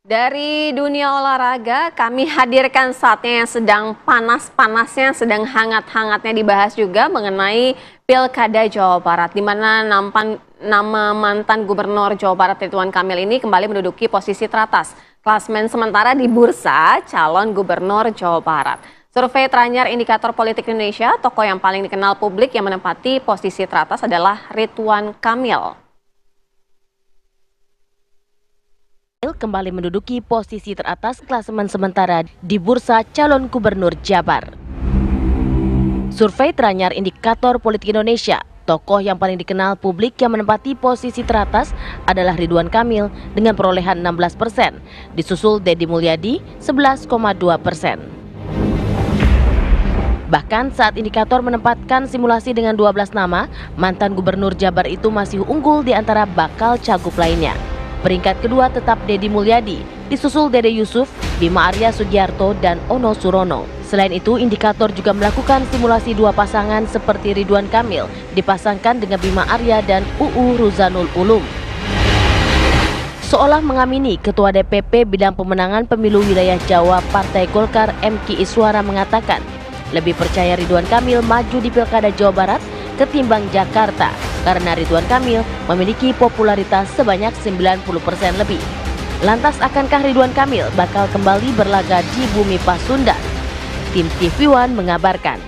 Dari dunia olahraga, kami hadirkan saatnya yang sedang panas-panasnya, sedang hangat-hangatnya dibahas juga mengenai Pilkada Jawa Barat, di mana nama mantan Gubernur Jawa Barat Ridwan Kamil ini kembali menduduki posisi teratas klasemen sementara di bursa calon Gubernur Jawa Barat. Survei teranyar Indikator Politik Indonesia, tokoh yang paling dikenal publik yang menempati posisi teratas adalah Ridwan Kamil. Kembali menduduki posisi teratas klasemen sementara di bursa calon gubernur Jabar. Survei teranyar Indikator Politik Indonesia, tokoh yang paling dikenal publik yang menempati posisi teratas adalah Ridwan Kamil dengan perolehan 16%, disusul Deddy Mulyadi 11,2%. Bahkan saat indikator menempatkan simulasi dengan 12 nama, mantan gubernur Jabar itu masih unggul di antara bakal cagup lainnya. Peringkat kedua tetap Deddy Mulyadi, disusul Dede Yusuf, Bima Arya Sugiarto, dan Ono Surono. Selain itu, indikator juga melakukan simulasi dua pasangan seperti Ridwan Kamil dipasangkan dengan Bima Arya dan UU Ruzanul Ulum. Seolah mengamini, Ketua DPP Bidang Pemenangan Pemilu Wilayah Jawa Partai Golkar M.Ki Iswara mengatakan lebih percaya Ridwan Kamil maju di Pilkada Jawa Barat ketimbang Jakarta karena Ridwan Kamil memiliki popularitas sebanyak 90% lebih. Lantas akankah Ridwan Kamil bakal kembali berlaga di bumi Pasundan? Tim TV One mengabarkan.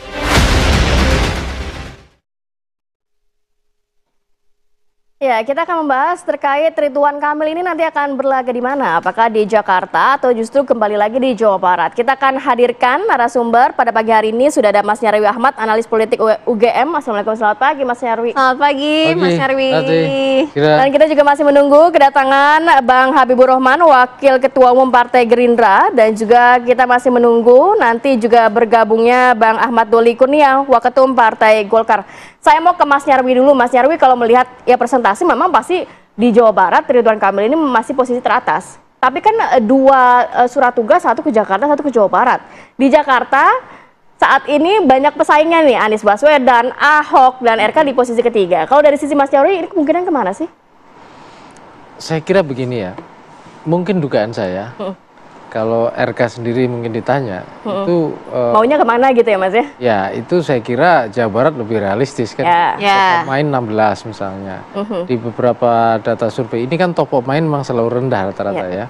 Ya, kita akan membahas terkait Ridwan Kamil ini nanti akan berlaga di mana? Apakah di Jakarta atau justru kembali lagi di Jawa Barat? Kita akan hadirkan narasumber pada pagi hari ini. Sudah ada Mas Nyarwi Ahmad, analis politik UGM. Assalamualaikum, selamat pagi Mas Nyarwi. Selamat pagi, Mas Nyarwi. Dan kita juga masih menunggu kedatangan Bang Habibur Rahman, Wakil Ketua Umum Partai Gerindra. Dan juga kita masih menunggu nanti juga bergabungnya Bang Ahmad Doli Kurnia, Waketum Partai Golkar. Saya mau ke Mas Nyarwi dulu. Mas Nyarwi, kalau melihat ya presentasi memang pasti di Jawa Barat Ridwan Kamil ini masih posisi teratas. Tapi kan dua surat tugas, satu ke Jakarta, satu ke Jawa Barat. Di Jakarta saat ini banyak pesaingnya nih, Anies Baswedan, Ahok, dan RK di posisi ketiga. Kalau dari sisi Mas Nyarwi ini kemungkinan kemana sih? Saya kira begini ya, mungkin dugaan saya. Kalau RK sendiri mungkin ditanya, itu maunya kemana gitu ya Mas ya? Ya, itu saya kira Jawa Barat lebih realistis kan. Top main 16 misalnya. Di beberapa data survei, ini kan top of mind memang selalu rendah rata-rata ya.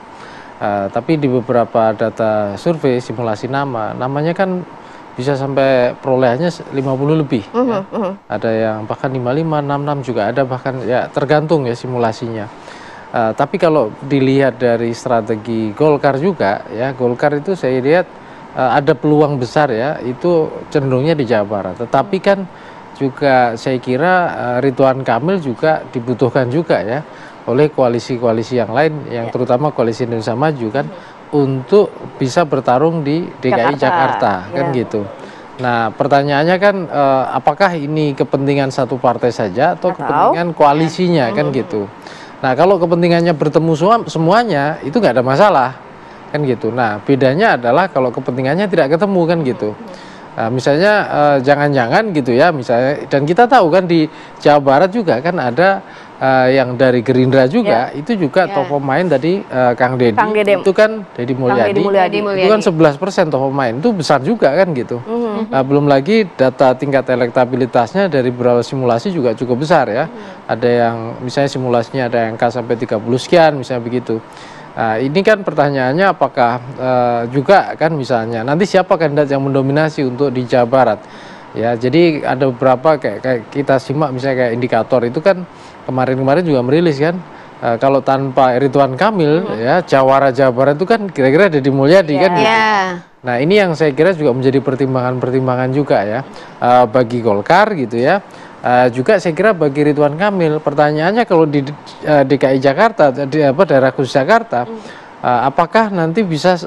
Tapi di beberapa data survei, simulasi namanya kan bisa sampai perolehannya 50 lebih. Ada yang bahkan 55, 66 juga ada, bahkan ya tergantung ya simulasinya. Tapi kalau dilihat dari strategi Golkar juga ya, Golkar itu saya lihat ada peluang besar ya, itu cenderungnya di Jawa Barat. Tetapi kan juga saya kira Ridwan Kamil juga dibutuhkan juga ya oleh koalisi-koalisi yang lain, yang terutama koalisi Indonesia Maju kan, untuk bisa bertarung di DKI Jakarta kan gitu. Nah pertanyaannya kan apakah ini kepentingan satu partai saja atau kepentingan koalisinya kan gitu. Nah kalau kepentingannya bertemu semuanya itu nggak ada masalah kan gitu. Nah bedanya adalah kalau kepentingannya tidak ketemu kan gitu. Misalnya jangan-jangan gitu ya misalnya, dan kita tahu kan di Jawa Barat juga kan ada yang dari Gerindra juga, itu juga top of mind tadi Kang Deddy, itu kan Deddy Mulyadi, itu kan 11% top of mind, itu besar juga kan gitu. Belum lagi data tingkat elektabilitasnya dari beberapa simulasi juga cukup besar ya. Ada yang misalnya simulasinya ada yang sampai 30 sekian misalnya begitu. Ini kan pertanyaannya apakah juga kan misalnya nanti siapa kandidat yang mendominasi untuk di Jawa Barat ya. Jadi ada beberapa kayak kita simak misalnya kayak indikator itu kan kemarin juga merilis kan, kalau tanpa Ridwan Kamil ya Jawara Jawa Barat itu kan kira-kira Deddy Mulyadi kan gitu. Nah ini yang saya kira juga menjadi pertimbangan juga ya bagi Golkar gitu ya. Juga saya kira bagi Ridwan Kamil, pertanyaannya kalau di DKI Jakarta, di daerah khusus Jakarta, apakah nanti bisa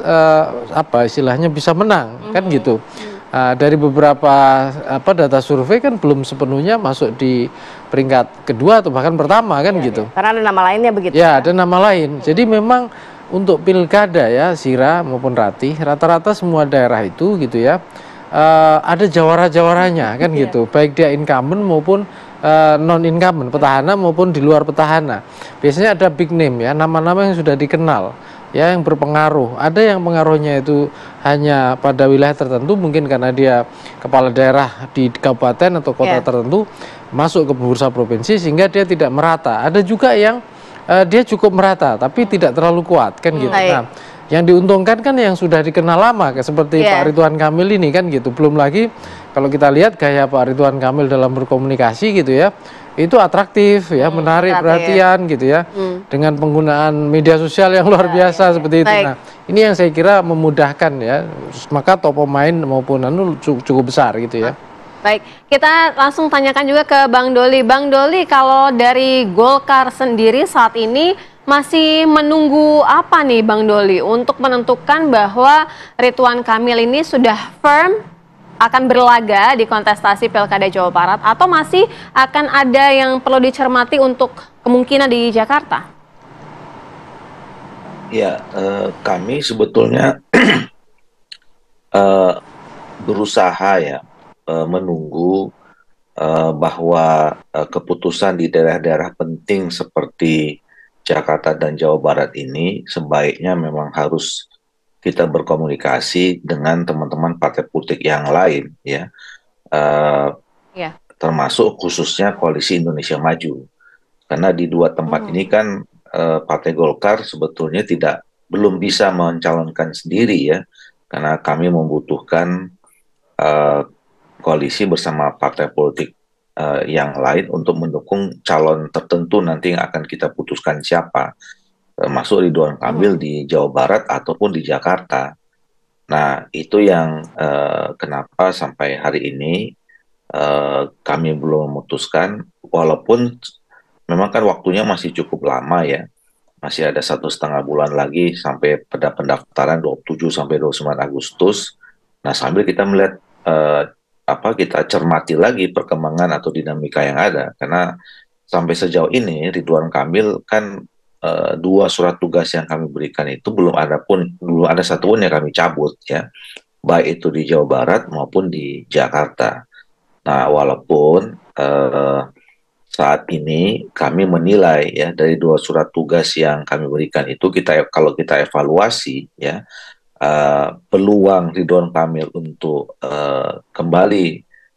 apa istilahnya bisa menang kan gitu. Dari beberapa data survei kan belum sepenuhnya masuk di peringkat kedua atau bahkan pertama kan gitu. Karena ada nama lainnya begitu. Ya ada nama lain. Jadi memang untuk pilkada ya Sira maupun Ratih, rata-rata semua daerah itu gitu ya. Ada jawara-jawaranya kan gitu, baik dia incumbent maupun non incumbent, petahana maupun di luar petahana. Biasanya ada big name ya, nama-nama yang sudah dikenal ya yang berpengaruh. Ada yang pengaruhnya itu hanya pada wilayah tertentu, mungkin karena dia kepala daerah di kabupaten atau kota tertentu, masuk ke bursa provinsi sehingga dia tidak merata. Ada juga yang dia cukup merata tapi tidak terlalu kuat kan gitu. Nah, yang diuntungkan kan yang sudah dikenal lama seperti Pak Ridwan Kamil ini kan gitu. Belum lagi kalau kita lihat gaya Pak Ridwan Kamil dalam berkomunikasi gitu ya, itu atraktif ya, menarik perhatian gitu ya, dengan penggunaan media sosial yang luar biasa seperti itu. Nah, ini yang saya kira memudahkan ya, maka top of mind maupun cukup besar gitu ya. Baik, kita langsung tanyakan juga ke Bang Doli. Bang Doli, kalau dari Golkar sendiri saat ini masih menunggu apa nih Bang Doli untuk menentukan bahwa Ridwan Kamil ini sudah firm akan berlaga di kontestasi Pilkada Jawa Barat, atau masih akan ada yang perlu dicermati untuk kemungkinan di Jakarta? Ya, kami sebetulnya berusaha ya menunggu bahwa keputusan di daerah-daerah penting seperti Jakarta dan Jawa Barat ini sebaiknya memang harus kita berkomunikasi dengan teman-teman partai politik yang lain ya, termasuk khususnya Koalisi Indonesia Maju, karena di dua tempat ini kan Partai Golkar sebetulnya belum bisa mencalonkan sendiri ya, karena kami membutuhkan koalisi bersama partai politik yang lain untuk mendukung calon tertentu nanti yang akan kita putuskan siapa, termasuk Ridwan Kamil di Jawa Barat ataupun di Jakarta. Nah, itu yang kenapa sampai hari ini kami belum memutuskan, walaupun memang kan waktunya masih cukup lama ya, masih ada 1,5 bulan lagi sampai pada pendaftaran 27 sampai 29 Agustus. Nah, sambil kita melihat kita cermati lagi perkembangan atau dinamika yang ada, karena sampai sejauh ini Ridwan Kamil kan 2 surat tugas yang kami berikan itu belum ada satupun yang kami cabut ya, baik itu di Jawa Barat maupun di Jakarta. Nah, walaupun saat ini kami menilai ya, dari 2 surat tugas yang kami berikan itu, kalau kita evaluasi ya, peluang Ridwan Kamil untuk kembali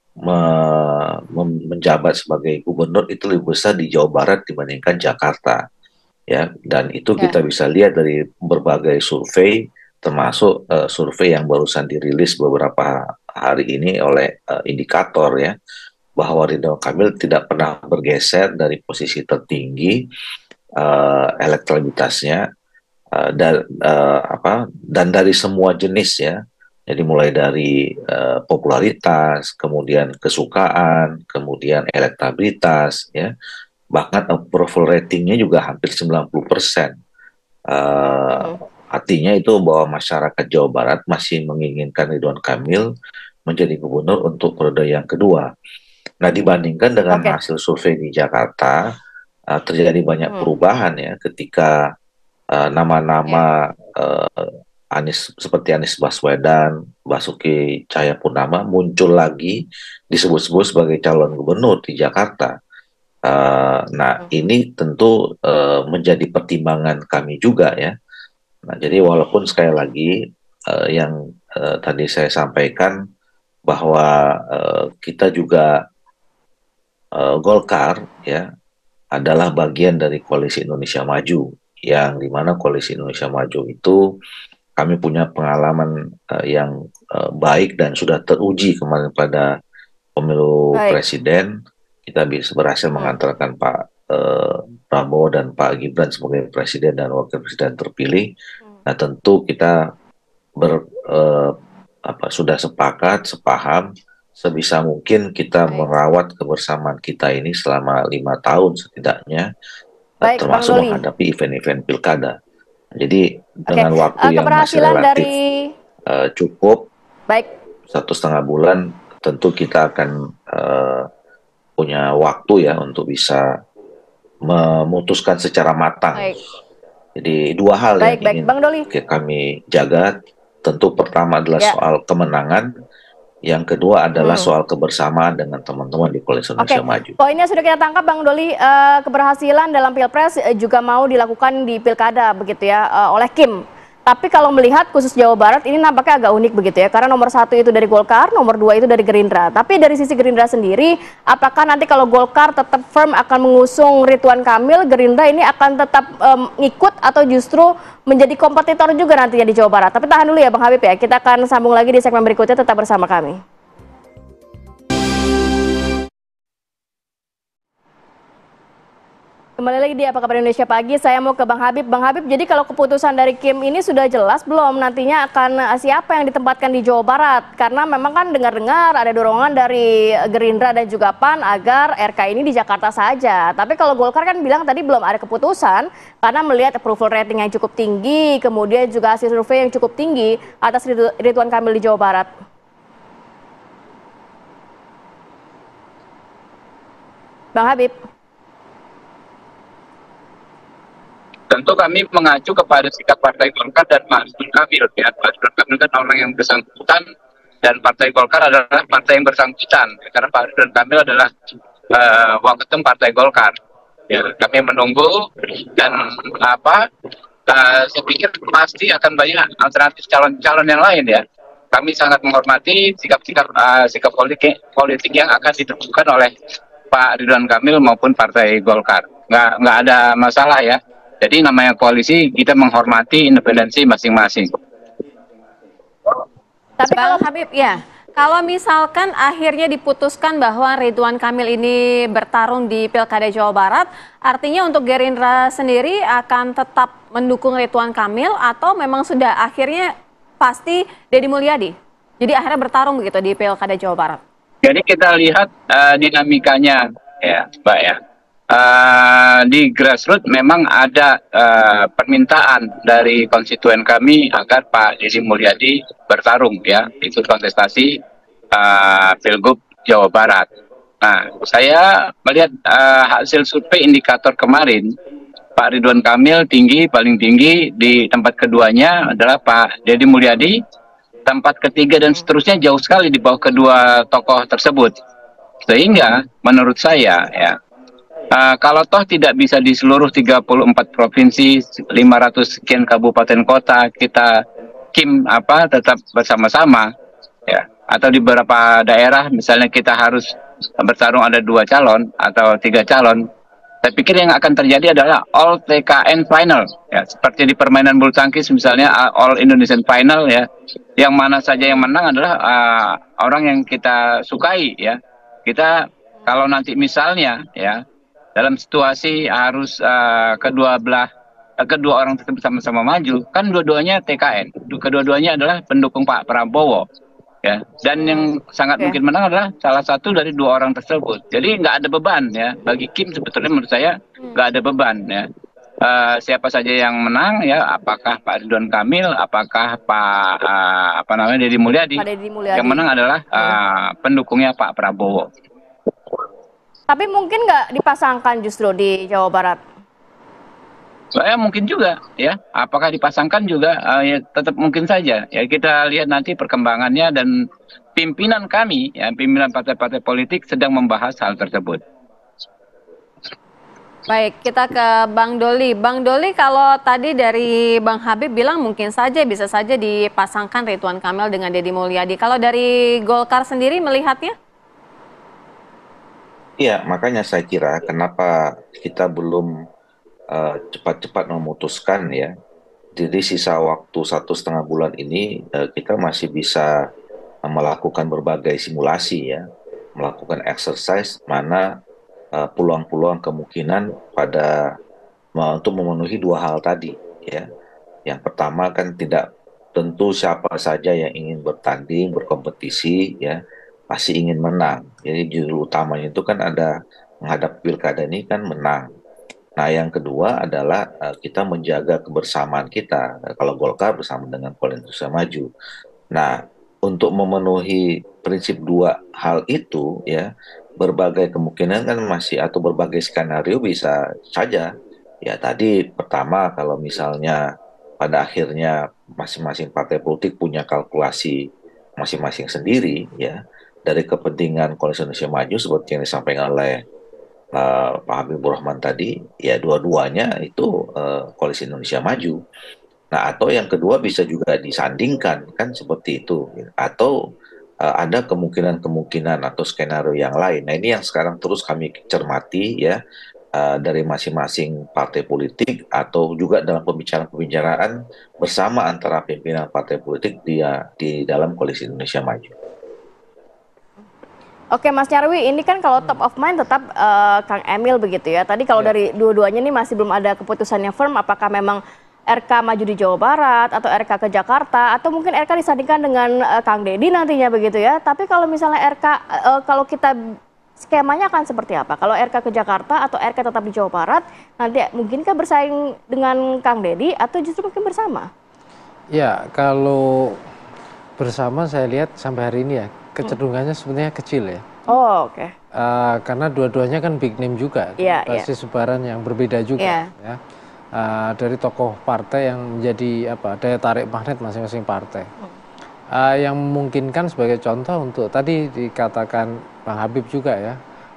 menjabat sebagai gubernur itu lebih besar di Jawa Barat dibandingkan Jakarta ya, dan itu kita bisa lihat dari berbagai survei, termasuk survei yang barusan dirilis beberapa hari ini oleh Indikator ya, bahwa Ridwan Kamil tidak pernah bergeser dari posisi tertinggi elektabilitasnya, dan dari semua jenis ya, jadi mulai dari popularitas, kemudian kesukaan, kemudian elektabilitas ya, bahkan approval ratingnya juga hampir 90%. Artinya itu bahwa masyarakat Jawa Barat masih menginginkan Ridwan Kamil menjadi gubernur untuk periode yang kedua. Nah, dibandingkan dengan hasil survei di Jakarta, terjadi banyak perubahan ya, ketika nama-nama seperti Anies Baswedan, Basuki Cahayapurnama muncul lagi disebut-sebut sebagai calon gubernur di Jakarta. Nah, ini tentu menjadi pertimbangan kami juga ya. Nah, jadi walaupun sekali lagi yang tadi saya sampaikan bahwa kita juga Golkar ya adalah bagian dari Koalisi Indonesia Maju, yang dimana Koalisi Indonesia Maju itu kami punya pengalaman yang baik dan sudah teruji kemarin pada pemilu presiden. Kita berhasil mengantarkan Pak Prabowo dan Pak Gibran sebagai presiden dan wakil presiden terpilih. Nah, tentu kita sudah sepaham sebisa mungkin kita merawat kebersamaan kita ini selama 5 tahun setidaknya, termasuk menghadapi event-event pilkada. Jadi dengan waktu yang masih relatif cukup, 1,5 bulan, tentu kita akan punya waktu ya untuk bisa memutuskan secara matang. Jadi 2 hal yang ingin kami jaga. Tentu pertama adalah soal kemenangan, Yang kedua adalah soal kebersamaan dengan teman-teman di Koalisi Indonesia Maju. Poinnya sudah kita tangkap, Bang Doli. Keberhasilan dalam Pilpres juga mau dilakukan di Pilkada begitu ya, oleh Kim. Tapi kalau melihat khusus Jawa Barat ini nampaknya agak unik begitu ya, karena nomor 1 itu dari Golkar, nomor 2 itu dari Gerindra. Tapi dari sisi Gerindra sendiri, apakah nanti kalau Golkar tetap firm akan mengusung Ridwan Kamil, Gerindra ini akan tetap ngikut atau justru menjadi kompetitor juga nantinya di Jawa Barat? Tapi tahan dulu ya Bang Habib ya, kita akan sambung lagi di segmen berikutnya, tetap bersama kami. Kembali lagi di Apa Kabar Indonesia Pagi, saya mau ke Bang Habib. Bang Habib, jadi kalau keputusan dari Kim ini sudah jelas belum nantinya akan siapa yang ditempatkan di Jawa Barat? Karena memang kan dengar-dengar ada dorongan dari Gerindra dan juga PAN agar RK ini di Jakarta saja. Tapi kalau Golkar kan bilang tadi belum ada keputusan karena melihat approval rating yang cukup tinggi, kemudian juga hasil survei yang cukup tinggi atas Ridwan Kamil di Jawa Barat. Bang Habib. Tentu kami mengacu kepada sikap Partai Golkar dan Pak Ridwan Kamil. Ya, Pak Ridwan Kamil kan orang yang bersangkutan dan Partai Golkar adalah partai yang bersangkutan. Karena Pak Ridwan Kamil adalah waketum Partai Golkar. Ya, kami menunggu dan saya pikir pasti akan banyak alternatif calon-calon yang lain ya. Kami sangat menghormati sikap politik yang akan ditentukan oleh Pak Ridwan Kamil maupun Partai Golkar. Nggak ada masalah ya. Jadi namanya koalisi, kita menghormati independensi masing-masing. Tapi kalau Habib ya, kalau misalkan akhirnya diputuskan bahwa Ridwan Kamil ini bertarung di Pilkada Jawa Barat, artinya untuk Gerindra sendiri akan tetap mendukung Ridwan Kamil atau memang sudah akhirnya pasti Deddy Mulyadi? Jadi akhirnya bertarung begitu di Pilkada Jawa Barat. Jadi kita lihat dinamikanya ya, Mbak ya. Di grassroots memang ada permintaan dari konstituen kami agar Pak Deddy Mulyadi bertarung ya, ikut kontestasi Pilgub Jawa Barat. Nah, saya melihat hasil survei indikator kemarin, Pak Ridwan Kamil paling tinggi, di tempat keduanya adalah Pak Deddy Mulyadi, tempat ketiga dan seterusnya jauh sekali di bawah kedua tokoh tersebut. Sehingga menurut saya ya, kalau toh tidak bisa di seluruh 34 provinsi, 500 sekian kabupaten kota, kita tetap bersama-sama, ya. Atau di beberapa daerah, misalnya kita harus bertarung ada 2 calon atau 3 calon, saya pikir yang akan terjadi adalah all TKN final, ya. Seperti di permainan bulu tangkis misalnya, all Indonesian final, ya. Yang mana saja yang menang adalah orang yang kita sukai, ya. Kita kalau nanti misalnya, ya, dalam situasi harus kedua orang tetap sama-sama maju, kan dua-duanya TKN, kedua-duanya adalah pendukung Pak Prabowo, ya. Dan yang sangat mungkin menang adalah salah satu dari 2 orang tersebut. Jadi nggak ada beban ya bagi Kim, sebetulnya menurut saya nggak ada beban ya. Siapa saja yang menang ya, apakah Pak Ridwan Kamil, apakah Pak Deddy Mulyadi. Yang menang adalah pendukungnya Pak Prabowo. Tapi mungkin nggak dipasangkan justru di Jawa Barat? Saya mungkin juga, ya. Apakah dipasangkan juga? Ya, tetap mungkin saja. Ya, kita lihat nanti perkembangannya, dan pimpinan kami, ya, pimpinan partai-partai politik sedang membahas hal tersebut. Baik, kita ke Bang Doli. Bang Doli, kalau tadi dari Bang Habib bilang mungkin saja, bisa saja dipasangkan Ridwan Kamil dengan Deddy Mulyadi. Kalau dari Golkar sendiri melihatnya? Iya, makanya saya kira kenapa kita belum cepat-cepat memutuskan ya. Jadi sisa waktu 1,5 bulan ini kita masih bisa melakukan berbagai simulasi ya, melakukan exercise mana peluang-peluang kemungkinan untuk memenuhi 2 hal tadi ya. Yang pertama kan tidak tentu siapa saja yang ingin bertanding, berkompetisi ya, pasti ingin menang. Jadi judul utamanya itu kan ada menghadap pilkada ini kan menang. Nah, yang kedua adalah kita menjaga kebersamaan kita. Kalau Golkar bersama dengan Koalisi Indonesia Maju. Nah, untuk memenuhi prinsip 2 hal itu ya, berbagai kemungkinan kan masih, atau berbagai skenario bisa saja. Ya tadi pertama, kalau misalnya pada akhirnya masing-masing partai politik punya kalkulasi masing-masing sendiri ya, dari kepentingan Koalisi Indonesia Maju seperti yang disampaikan oleh Pak Habibur Rahman tadi, ya dua-duanya itu Koalisi Indonesia Maju. Nah, atau yang kedua bisa juga disandingkan kan seperti itu, atau ada kemungkinan-kemungkinan atau skenario yang lain. Nah, ini yang sekarang terus kami cermati ya, dari masing-masing partai politik atau juga dalam pembicaraan-pembicaraan bersama antara pimpinan partai politik di dalam Koalisi Indonesia Maju. Oke Mas Nyarwi, ini kan kalau top of mind tetap Kang Emil begitu ya. Tadi kalau dari dua-duanya ini masih belum ada keputusan yang firm, apakah memang RK maju di Jawa Barat atau RK ke Jakarta atau mungkin RK disandingkan dengan Kang Deddy nantinya begitu ya. Tapi kalau misalnya RK, kalau kita skemanya akan seperti apa? Kalau RK ke Jakarta atau RK tetap di Jawa Barat, nanti mungkinkah bersaing dengan Kang Deddy atau justru mungkin bersama? Ya, kalau bersama saya lihat sampai hari ini ya, kecenderungannya sebenarnya kecil ya. Oh, oke. Karena dua-duanya kan big name juga, basis sebaran yang berbeda juga ya. Dari tokoh partai yang menjadi daya tarik magnet masing-masing partai. Yang memungkinkan sebagai contoh untuk tadi dikatakan Bang Habib juga ya,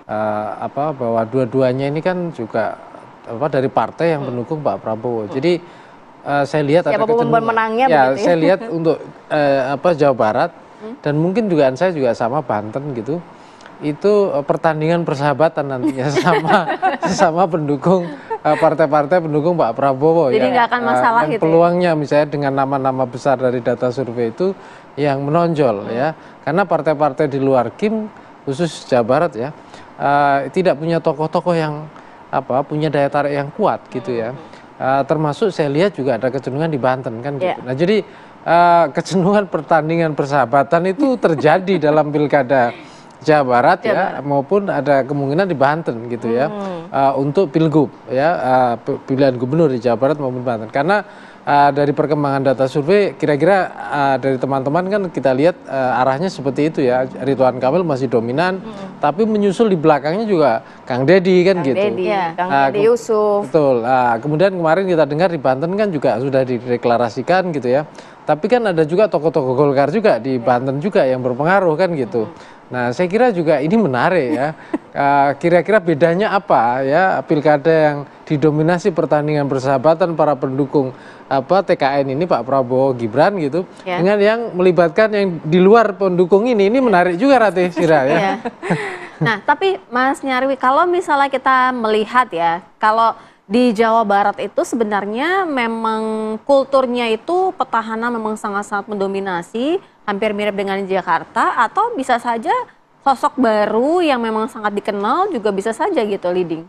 bahwa dua-duanya ini kan juga dari partai yang mendukung Pak Prabowo. Jadi saya lihat ada kecenderungan. Ya, saya lihat untuk Jawa Barat dan mungkin dugaan saya juga sama Banten gitu. Itu pertandingan persahabatan nantinya sama pendukung partai-partai pendukung Pak Prabowo. Jadi nggak akan masalah gitu. Peluangnya misalnya dengan nama-nama besar dari data survei itu yang menonjol ya. Karena partai-partai di luar KIM khusus Jawa Barat ya tidak punya tokoh-tokoh yang punya daya tarik yang kuat gitu ya. Termasuk saya lihat juga ada kecenderungan di Banten kan gitu. Nah jadi kecenderungan pertandingan persahabatan itu terjadi dalam pilkada Jawa Barat ya, maupun ada kemungkinan di Banten gitu ya, untuk pilgub ya, pilihan gubernur di Jawa Barat maupun Banten. Karena dari perkembangan data survei kira-kira dari teman-teman kan kita lihat arahnya seperti itu ya, Ridwan Kamil masih dominan, tapi menyusul di belakangnya juga Kang Deddy kan gitu. Kang Deddy Yusuf. Betul. Kemudian kemarin kita dengar di Banten kan juga sudah dideklarasikan gitu ya. Tapi kan ada juga tokoh-tokoh Golkar juga di Banten juga yang berpengaruh kan gitu. Nah saya kira juga ini menarik ya, kira-kira bedanya apa ya pilkada yang didominasi pertandingan persahabatan para pendukung TKN ini Pak Prabowo Gibran gitu, dengan yang melibatkan yang di luar pendukung ini menarik juga Ratih Sira ya. Nah tapi Mas Nyarwi, kalau misalnya kita melihat ya, kalau di Jawa Barat itu sebenarnya memang kulturnya itu petahana memang sangat-sangat mendominasi, hampir mirip dengan Jakarta, atau bisa saja sosok baru yang memang sangat dikenal juga bisa saja gitu leading?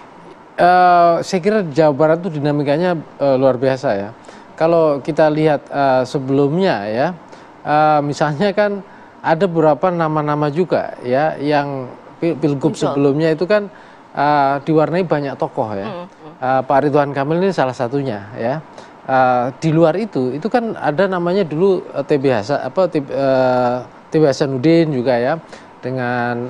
Saya kira Jawa Barat itu dinamikanya luar biasa ya. Kalau kita lihat sebelumnya ya, misalnya kan ada beberapa nama-nama juga ya yang pilgub sebelumnya itu kan diwarnai banyak tokoh ya. Pak Ridwan Kamil ini salah satunya ya. Di luar itu kan ada namanya dulu TB Hasanuddin juga ya, dengan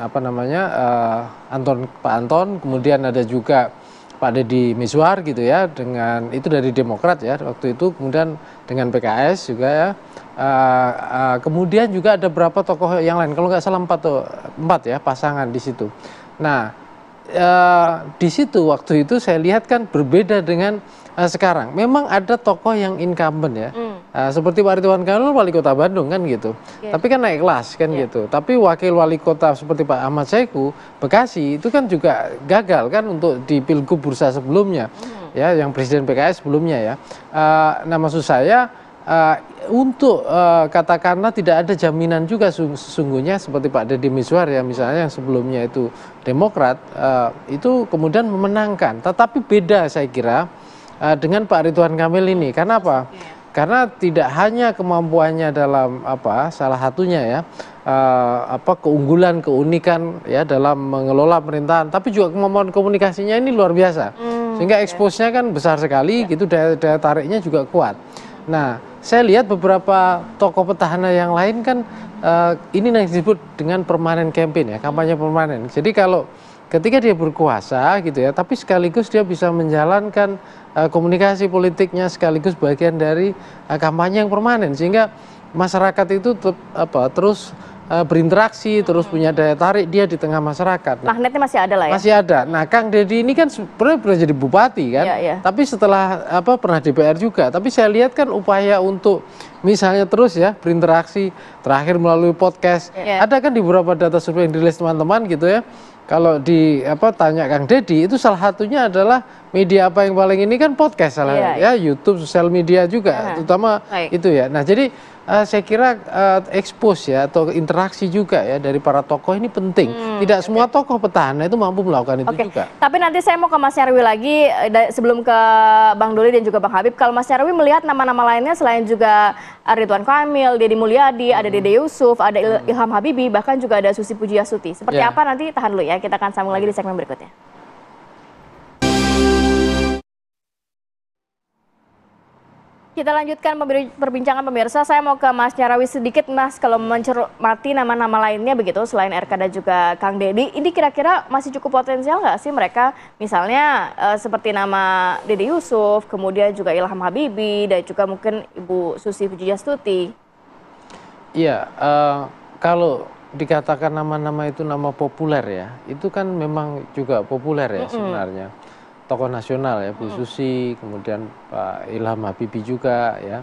Pak Anton, kemudian ada juga Pak Deddy Mizwar gitu ya, dengan itu dari Demokrat ya waktu itu, kemudian dengan PKS juga ya. Kemudian juga ada beberapa tokoh yang lain, kalau nggak salah 4 ya pasangan di situ. Nah di situ waktu itu saya lihat kan berbeda dengan sekarang. Memang ada tokoh yang incumbent ya, seperti Pak Ridwan Kamil wali kota Bandung kan gitu, tapi kan naik kelas kan gitu. Tapi wakil wali kota seperti Pak Ahmad Saiku Bekasi itu kan juga gagal kan untuk di pilgub bursa sebelumnya ya, yang presiden PKS sebelumnya ya. Nah maksud saya untuk katakanlah tidak ada jaminan juga sesungguhnya seperti Pak Deddy Mizwar ya misalnya yang sebelumnya itu Demokrat, itu kemudian memenangkan. Tetapi beda saya kira dengan Pak Ridwan Kamil ini. Karena apa? Karena tidak hanya kemampuannya dalam salah satunya ya keunggulan, keunikan ya dalam mengelola pemerintahan, tapi juga kemampuan komunikasinya ini luar biasa. Sehingga expose-nya kan besar sekali gitu, daya tariknya juga kuat. Nah, saya lihat beberapa tokoh petahana yang lain kan ini yang disebut dengan permanent campaign ya, kampanye permanen. Jadi kalau ketika dia berkuasa gitu ya, tapi sekaligus dia bisa menjalankan komunikasi politiknya sekaligus bagian dari kampanye yang permanen, sehingga masyarakat itu terus berinteraksi, terus punya daya tarik dia di tengah masyarakat. Magnetnya masih ada lah ya? Masih ada. Nah, Kang Deddy ini kan sebenarnya pernah jadi bupati kan, tapi setelah pernah DPR juga. Tapi saya lihat kan upaya untuk misalnya terus ya berinteraksi, terakhir melalui podcast. Ada kan di beberapa data survei yang dirilis teman-teman gitu ya. Kalau tanya Kang Deddy, itu salah satunya adalah media apa yang paling ini kan podcast ya, YouTube, sosial media juga, terutama itu ya. Nah, jadi saya kira expose ya atau interaksi juga ya dari para tokoh ini penting. Tidak semua tokoh petahana itu mampu melakukan itu juga. Tapi nanti saya mau ke Mas Nyarwi lagi sebelum ke Bang Doli dan juga Bang Habib. Kalau Mas Nyarwi melihat nama-nama lainnya selain juga Ridwan Kamil, Deddy Mulyadi, ada Dede Yusuf, ada Ilham Habibie, bahkan juga ada Susi Pujiastuti. Seperti apa nanti tahan dulu ya, kita akan sambung lagi di segmen berikutnya. Kita lanjutkan perbincangan pemirsa. Saya mau ke Mas Nyarawi sedikit, Mas. Kalau mencermati nama-nama lainnya begitu, selain RK dan juga Kang Deddy, ini kira-kira masih cukup potensial nggak sih mereka? Misalnya seperti nama Dede Yusuf, kemudian juga Ilham Habibie, dan juga mungkin Ibu Susi Pujiastuti. Iya, kalau dikatakan nama-nama itu nama populer ya, itu kan memang juga populer ya sebenarnya. Tokoh nasional ya, Bu Susi, kemudian Pak Ilham Habibie juga ya.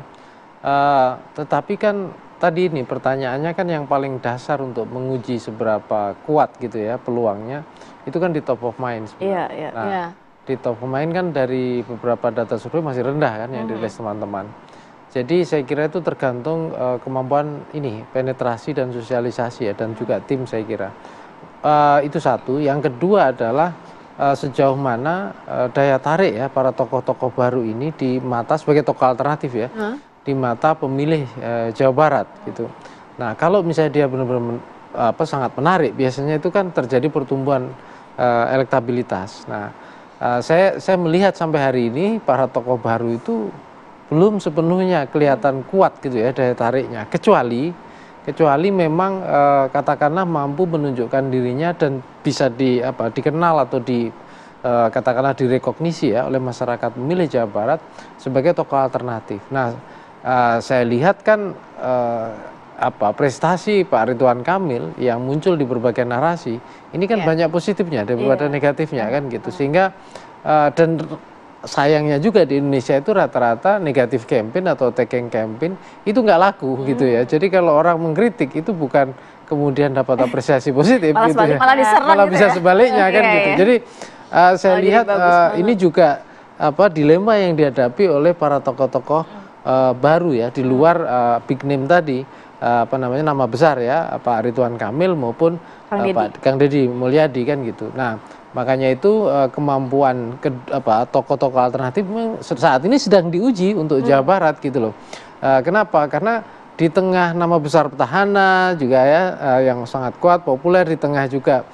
Tetapi kan tadi ini pertanyaannya kan yang paling dasar untuk menguji seberapa kuat gitu ya peluangnya, itu kan di top of mind sebenarnya. Nah, di top of mind kan dari beberapa data survei masih rendah kan yang dirilis teman-teman. Jadi saya kira itu tergantung kemampuan ini, penetrasi dan sosialisasi ya, dan juga tim saya kira. Itu satu. Yang kedua adalah sejauh mana daya tarik ya para tokoh-tokoh baru ini di mata sebagai tokoh alternatif ya, di mata pemilih Jawa Barat gitu. Nah, kalau misalnya dia benar-benar sangat menarik, biasanya itu kan terjadi pertumbuhan elektabilitas. Nah, saya melihat sampai hari ini para tokoh baru itu belum sepenuhnya kelihatan kuat gitu ya daya tariknya, kecuali memang katakanlah mampu menunjukkan dirinya dan bisa dikenal atau katakanlah direkognisi ya oleh masyarakat pemilih Jawa Barat sebagai tokoh alternatif. Nah, saya lihat kan prestasi Pak Ridwan Kamil yang muncul di berbagai narasi ini kan banyak positifnya daripada negatifnya kan gitu, sehingga dan sayangnya juga di Indonesia itu rata-rata negatif campaign atau taking campaign itu nggak laku gitu ya. Jadi kalau orang mengkritik itu bukan kemudian dapat apresiasi positif gitu ya. Malah bisa sebaliknya kan gitu. Jadi saya lihat ini juga dilema yang dihadapi oleh para tokoh-tokoh baru ya di luar big name tadi, nama besar ya, Pak Ridwan Kamil maupun Kang Deddy Mulyadi kan gitu. Nah, makanya itu kemampuan tokoh-tokoh alternatif saat ini sedang diuji untuk Jawa Barat gitu loh. Kenapa? Karena di tengah nama besar petahana juga ya yang sangat kuat, populer, di tengah juga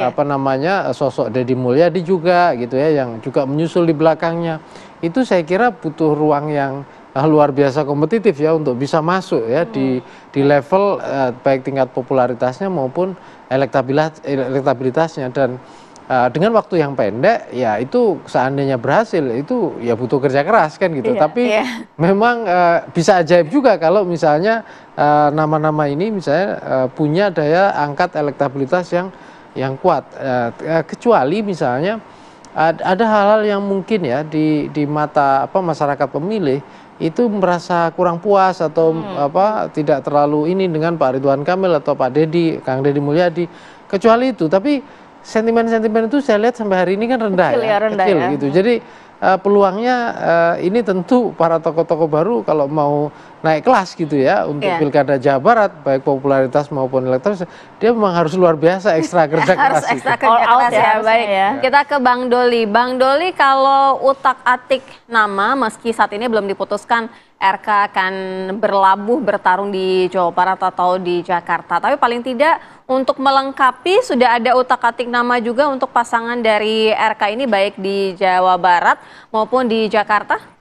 sosok Deddy Mulyadi juga gitu ya yang juga menyusul di belakangnya. Itu saya kira butuh ruang yang luar biasa kompetitif ya untuk bisa masuk ya di level baik tingkat popularitasnya maupun elektabilitasnya. Dan dengan waktu yang pendek ya itu seandainya berhasil itu ya butuh kerja keras kan gitu. Tapi memang bisa ajaib juga kalau misalnya nama-nama ini misalnya punya daya angkat elektabilitas yang kuat, kecuali misalnya ada hal-hal yang mungkin ya di mata masyarakat pemilih itu merasa kurang puas atau tidak terlalu ini dengan Pak Ridwan Kamil atau Pak Deddy, Kang Deddy Mulyadi, kecuali itu. Tapi sentimen-sentimen itu saya lihat sampai hari ini kan rendah kecil ya. Gitu. Jadi peluangnya ini tentu para tokoh-tokoh baru kalau mau naik kelas gitu ya untuk Pilkada Jawa Barat baik popularitas maupun elektabilitas, dia memang harus luar biasa ekstra kerja keras. Harus ekstra kerja keras ya. Baik ya. Kita ke Bang Doli. Bang Doli, kalau utak-atik nama meski saat ini belum diputuskan RK akan bertarung di Jawa Barat atau di Jakarta, tapi paling tidak untuk melengkapi sudah ada utak-atik nama juga untuk pasangan dari RK ini baik di Jawa Barat maupun di Jakarta?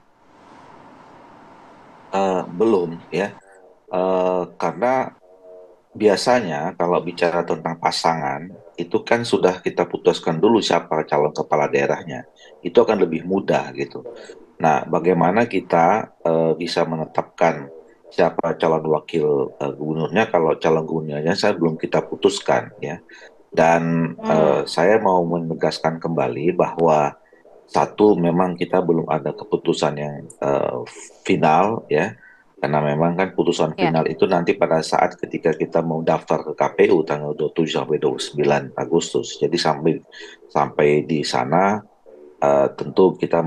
Belum ya, karena biasanya kalau bicara tentang pasangan itu kan sudah kita putuskan dulu siapa calon kepala daerahnya, itu akan lebih mudah gitu. Nah, bagaimana kita bisa menetapkan siapa calon wakil gubernurnya. Kalau calon gubernurnya saya belum kita putuskan ya. Dan saya mau menegaskan kembali bahwa satu, memang kita belum ada keputusan yang final ya. Karena memang kan putusan final itu nanti pada saat ketika kita mau daftar ke KPU tanggal 27 sampai 29 Agustus. Jadi sampai di sana tentu kita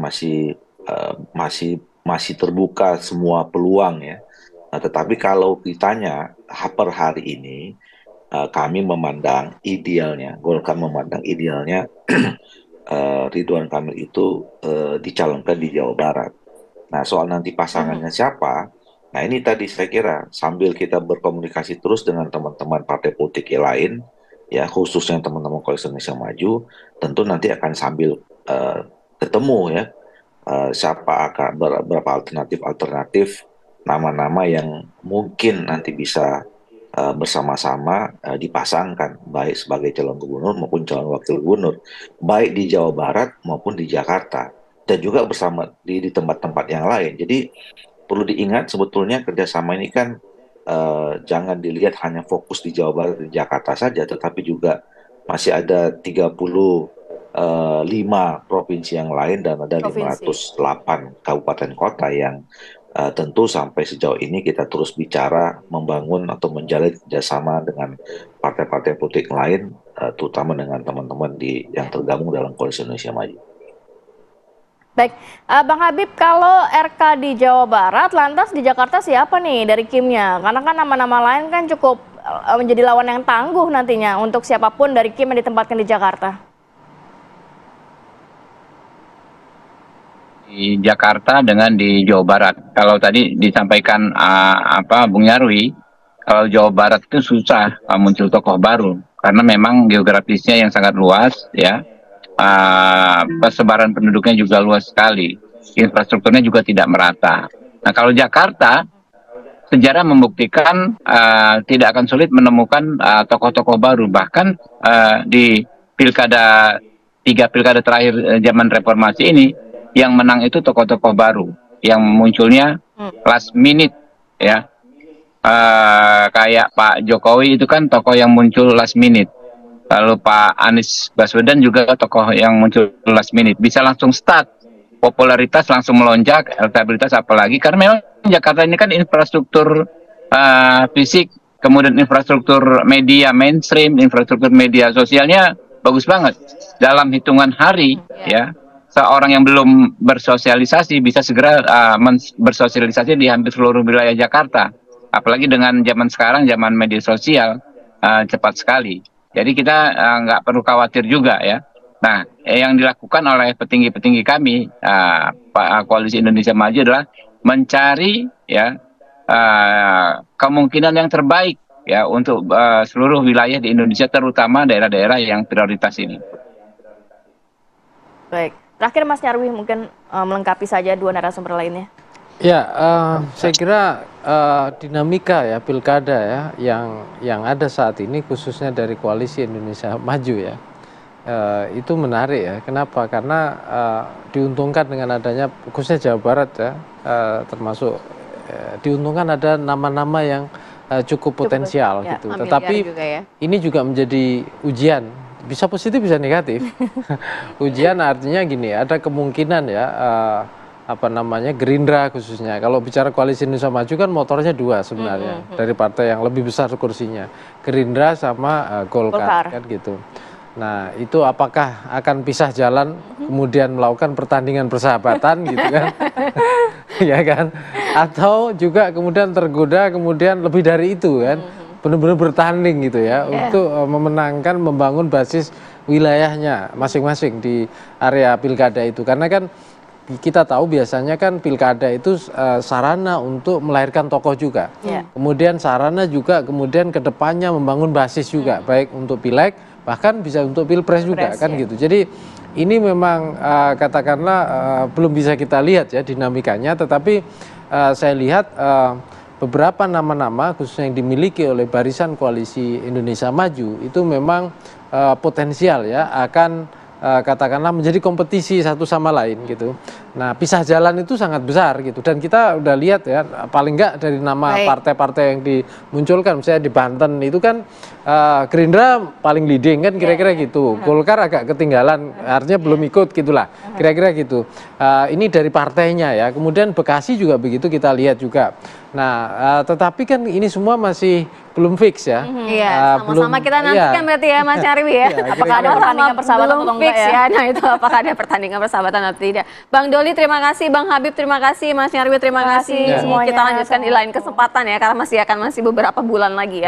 masih terbuka semua peluang ya. Nah, tetapi kalau ditanya per hari ini, kami memandang idealnya, Golkar memandang idealnya Ridwan Kamil itu dicalonkan di Jawa Barat. Nah, soal nanti pasangannya siapa, nah ini tadi saya kira sambil kita berkomunikasi terus dengan teman-teman partai politik yang lain, ya khususnya teman-teman Koalisi Indonesia Maju, tentu nanti akan sambil ketemu ya siapa akan berapa alternatif nama-nama yang mungkin nanti bisa bersama-sama dipasangkan baik sebagai calon gubernur maupun calon wakil gubernur, baik di Jawa Barat maupun di Jakarta, dan juga bersama di tempat-tempat yang lain. Jadi perlu diingat sebetulnya kerjasama ini kan jangan dilihat hanya fokus di Jawa Barat dan Jakarta saja, tetapi juga masih ada 35 provinsi yang lain dan ada 508 kabupaten kota yang tentu sampai sejauh ini kita terus bicara membangun atau menjalin kerjasama dengan partai-partai politik lain, terutama dengan teman-teman yang tergabung dalam Koalisi Indonesia Maju. Baik, Bang Habib, kalau RK di Jawa Barat, lantas di Jakarta siapa nih dari Kimnya? Karena kan nama-nama lain kan cukup menjadi lawan yang tangguh nantinya untuk siapapun dari Kim yang ditempatkan di Jakarta. Di Jakarta dengan di Jawa Barat. Kalau tadi disampaikan Bung Nyarwi, kalau Jawa Barat itu susah muncul tokoh baru karena memang geografisnya yang sangat luas ya. Persebaran penduduknya juga luas sekali. Infrastrukturnya juga tidak merata. Nah, kalau Jakarta, sejarah membuktikan tidak akan sulit menemukan tokoh-tokoh baru. Bahkan di tiga pilkada terakhir zaman reformasi ini, yang menang itu tokoh-tokoh baru yang munculnya last minute ya. Kayak Pak Jokowi itu kan tokoh yang muncul last minute. Lalu Pak Anies Baswedan juga tokoh yang muncul last minute. Bisa langsung start, popularitas langsung melonjak, elektabilitas apalagi karena memang Jakarta ini kan infrastruktur fisik, kemudian infrastruktur media mainstream, infrastruktur media sosialnya bagus banget. Dalam hitungan hari ya, seorang yang belum bersosialisasi bisa segera bersosialisasi di hampir seluruh wilayah Jakarta. Apalagi dengan zaman sekarang, zaman media sosial cepat sekali. Jadi kita nggak perlu khawatir juga ya. Nah, yang dilakukan oleh petinggi-petinggi kami, Koalisi Indonesia Maju adalah mencari ya kemungkinan yang terbaik ya untuk seluruh wilayah di Indonesia, terutama daerah-daerah yang prioritas ini. Baik. Terakhir Mas Nyarwi mungkin melengkapi saja dua narasumber lainnya. Ya, saya kira dinamika ya pilkada ya yang ada saat ini khususnya dari Koalisi Indonesia Maju ya itu menarik ya. Kenapa? Karena diuntungkan dengan adanya khususnya Jawa Barat ya termasuk diuntungkan ada nama-nama yang cukup potensial ya, gitu. Tetapi juga ya. Ini juga menjadi ujian. Bisa positif bisa negatif. Ujian artinya gini, ada kemungkinan ya Gerindra khususnya. Kalau bicara Koalisi Indonesia Maju kan motornya dua sebenarnya dari partai yang lebih besar kursinya, Gerindra sama Golkar kan gitu. Nah itu apakah akan pisah jalan kemudian melakukan pertandingan persahabatan gitu kan? Ya kan? Atau juga kemudian tergoda kemudian lebih dari itu kan? Benar-benar bertanding gitu ya untuk memenangkan, membangun basis wilayahnya masing-masing di area pilkada itu. Karena kan kita tahu biasanya kan pilkada itu sarana untuk melahirkan tokoh juga. Kemudian sarana juga kemudian kedepannya membangun basis juga, baik untuk pileg bahkan bisa untuk pilpres juga kan gitu. Jadi ini memang katakanlah belum bisa kita lihat ya dinamikanya, tetapi saya lihat beberapa nama-nama khususnya yang dimiliki oleh barisan Koalisi Indonesia Maju itu memang potensial ya akan katakanlah menjadi kompetisi satu sama lain gitu. Nah, pisah jalan itu sangat besar gitu, dan kita udah lihat ya, paling enggak dari nama partai-partai yang dimunculkan, misalnya di Banten itu kan Gerindra paling leading kan kira-kira gitu, Golkar agak ketinggalan, artinya belum ikut gitulah, kira-kira gitu. Ini dari partainya ya, kemudian Bekasi juga begitu kita lihat juga. Nah, tetapi kan ini semua masih belum fix ya. Iya, sama-sama kita nantikan berarti ya Mas Nyarwi ya. Apakah ada pertandingan persahabatan atau enggak ya? Nah itu apakah ada pertandingan persahabatan atau tidak. Bang Doli terima kasih, Bang Habib terima kasih, Mas Nyarwi terima kasih. Semuanya kita lanjutkan di lain kesempatan ya, karena masih beberapa bulan lagi ya.